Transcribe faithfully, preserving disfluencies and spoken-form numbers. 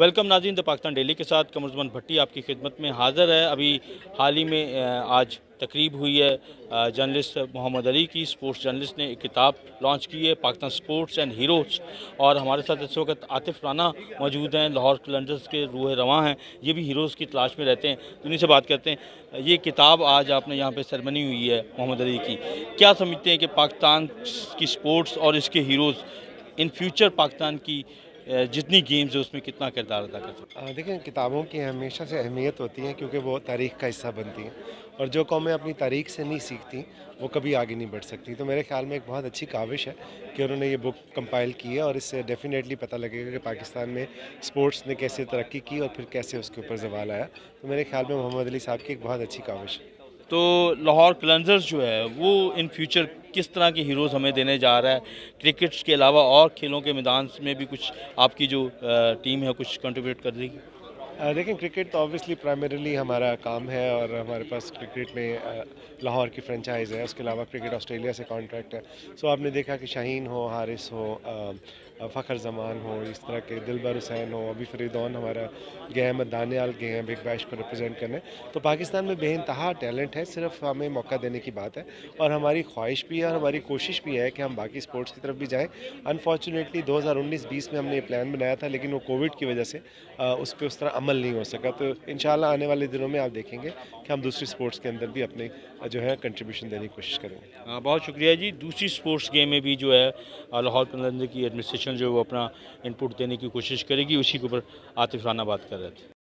Welcome ناظرین، دا Pakistan daily کے ساتھ قمر زمان بھٹی آپ کی خدمت میں حاضر ہے۔ ابھی حال ہی میں آج تقریب ہوئی ہے جرنلسٹ محمد علی کی۔ سپورٹس جرنلسٹ نے ایک کتاب لانچ کی ہے، پاکستان سپورٹس اینڈ ہیروز، اور ہمارے ساتھ اس وقت عاطف رانا موجود ہیں، لاہور قلندرز کے روح رواں ہیں۔ یہ بھی ہیروز کی تلاش میں رہتے ہیں، انہیں سے بات کرتے ہیں۔ یہ کتاب آج آپ نے یہاں پہ سرمنی ہوئی ہے محمد علی کی، کیا سمجھتے ہیں کہ پاکستان کی سپورٹس اور اس کے ہیروز ان فیوچر پاکستان کی جتنی گیمز ہیں اس میں کتنا کردار ادا کر سکتے ہیں؟ دیکھیں، کتابوں کی ہمیشہ سے اہمیت ہوتی ہے کیونکہ وہ تاریخ کا حصہ بنتی ہیں، اور جو قومیں اپنی تاریخ سے نہیں سیکھتی وہ کبھی آگے نہیں بڑھ سکتی۔ تو میرے خیال میں ایک بہت اچھی کاوش ہے کہ انہوں نے یہ بک کمپائل کی ہے، اور اس سے ڈیفینیٹلی پتہ لگے گا کہ پاکستان میں سپورٹس نے کیسے ترقی کی اور پھر کیسے اس کے اوپر زوال آیا۔ تو میرے خیال میں محمد علی صاحب کی ایک بہت اچھی کاوش ہے۔ تو لاہور قلندرز جو ہے وہ ان فیوچر کس طرح کے ہیروز ہمیں دینے جا رہا ہے؟ کرکٹس کے علاوہ اور کھیلوں کے میدان میں بھی کچھ آپ کی جو ٹیم ہے کچھ کنٹریبیوٹ کر رہی ہے؟ دیکھیں، کرکٹ تو آبویسلی پرائمریلی ہمارا کام ہے، اور ہمارے پاس کرکٹ میں لاہور کی فرنچائز ہے، اس کے علاوہ کرکٹ آسٹریلیا سے کانٹریکٹ ہے۔ سو آپ نے دیکھا کہ شاہین ہو، حارث ہو، فخر زمان ہو، اس طرح کے دلبر حسین ہو، ابھی فریدون ہمارا گئے، احمد دانیال گئے ہیں بگ بیش کو ریپرزینٹ کرنے۔ تو پاکستان میں بے انتہا ٹیلنٹ ہے، صرف ہمیں موقع دینے کی بات ہے، اور ہماری خواہش بھی ہے اور ہماری کوشش بھی ہے کہ ہم باقی سپورٹس کی طرف بھی جائیں۔ انفارچونیٹلی دو ہزار انیس بیس میں ہم نے یہ پلان بنایا تھا، لیکن وہ کووڈ کی وجہ سے اس پہ اس طرح عمل نہیں ہو سکا۔ تو انشاءاللہ آنے والے دنوں میں آپ دیکھیں گے کہ ہم دوسری سپورٹس کے اندر بھی اپنے جو ہے کنٹریبیوشن دینے کی کوشش کریں گے۔ بہت شکریہ جی۔ دوسری سپورٹس گیم میں بھی جو ہے لاہور قلندرز کی ایڈمنسٹریشن جو ہے وہ اپنا انپٹ دینے کی کوشش کرے گی، اسی کے اوپر عاطف رانا بات کر رہے تھے۔